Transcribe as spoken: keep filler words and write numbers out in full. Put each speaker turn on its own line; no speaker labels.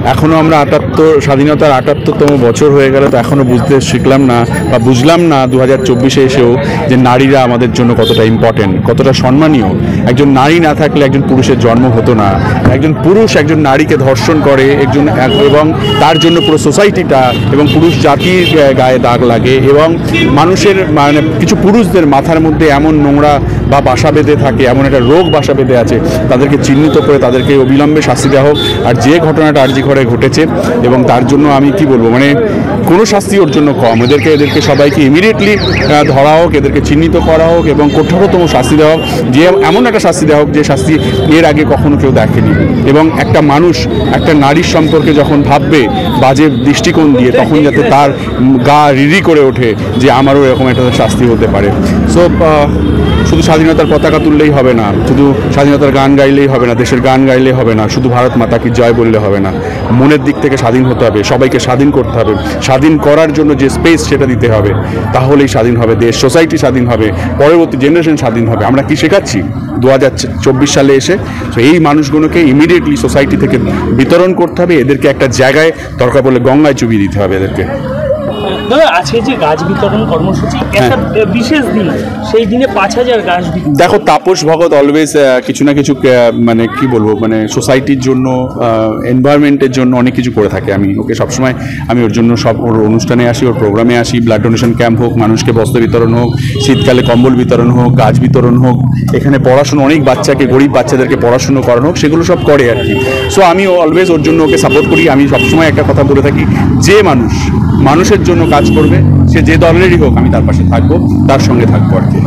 এখনও আমরা আটাত্তর স্বাধীনতার আটাত্তরতম বছর হয়ে গেল, তো এখনও বুঝতে শিখলাম না বা বুঝলাম না দু হাজার চব্বিশে এসেও যে নারীরা আমাদের জন্য কতটা ইম্পর্টেন্ট, কতটা সম্মানীয়। একজন নারী না থাকলে একজন পুরুষের জন্ম হতো না। একজন পুরুষ একজন নারীকে ধর্ষণ করে একজন, এবং তার জন্য পুরো সোসাইটিটা এবং পুরুষ জাতির গায়ে দাগ লাগে, এবং মানুষের মানে কিছু পুরুষদের মাথার মধ্যে এমন নোংরা বা বাসা বেঁধে থাকে, এমন একটা রোগ বাসা বেঁধে আছে, তাদেরকে চিহ্নিত করে তাদেরকে অবিলম্বে শাস্তি দেওয়া হোক। আর যে ঘটনাটা আরজি ঘরে ঘটেছে এবং তার জন্য আমি কি বলবো, মানে কোনো শাস্তি ওর জন্য কম, এদেরকে এদেরকে সবাইকে ইমিডিয়েটলি ধরা হোক, এদেরকে চিহ্নিত করা হোক এবং কঠোরতম শাস্তি দেওয়া হোক, যে এমন একটা শাস্তি দেওয়া হোক যে শাস্তি এর আগে কখনো কেউ দেখেনি। এবং একটা মানুষ একটা নারীর সম্পর্কে যখন ভাববে বাজে দৃষ্টিকোণ দিয়ে, তখন যাতে তার গা রিরি করে ওঠে যে আমারও এরকম একটা শাস্তি হতে পারে। সো শুধু স্বাধীনতার পতাকা তুললেই হবে না, শুধু স্বাধীনতার গান গাইলেই হবে না, দেশের গান গাইলেই হবে না, শুধু ভারত মাতা কি জয় বললে হবে না। মনের দিক থেকে স্বাধীন হতে হবে, সবাইকে স্বাধীন করতে হবে, স্বাধীন করার জন্য যে স্পেস সেটা দিতে হবে, তাহলেই স্বাধীন হবে দেশ, সোসাইটি স্বাধীন হবে, পরবর্তী জেনারেশন স্বাধীন হবে। আমরা কি শেখাচ্ছি দু হাজার চব্বিশ সালে এসে? তো এই মানুষগুলোকে ইমিডিয়েটলি সোসাইটি থেকে বিতরণ করতে হবে, এদেরকে একটা জায়গায় দরকার পড়লে গঙ্গায় চুবিয়ে দিতে হবে এদেরকে।
দাদা, আজকে যে গাছ বিতরণ কর্মসূচি, একটা বিশেষ দিন, সেই দিনে পাঁচ হাজার গাছ।
দেখো, তাপস ভগত অলওয়েজ কিছু না কিছু মানে কি বলবো, মানে সোসাইটির জন্য, এনভায়রনমেন্টের জন্য অনেক কিছু করে থাকে। আমি ওকে সবসময়, আমি ওর জন্য সব ওর অনুষ্ঠানে আসি, ওর প্রোগ্রামে আসি, ব্লাড ডোনেশন ক্যাম্প হোক, মানুষকে বস্ত্র বিতরণ হোক, শীতকালে কম্বল বিতরণ হোক, গাছ বিতরণ হোক, এখানে পড়াশুনো অনেক বাচ্চাকে, গরিব বাচ্চাদেরকে পড়াশুনো করানো হোক, সেগুলো সব করে আর কি। সো আমি অলওয়েজ ওর জন্য ওকে সাপোর্ট করি। আমি সবসময় একটা কথা বলে থাকি, যে মানুষ মানুষের জন্য কাজ করবে, সে যে দলেরই হোক, আমি তার পাশে থাকবো, তার সঙ্গে থাকবো আর কি।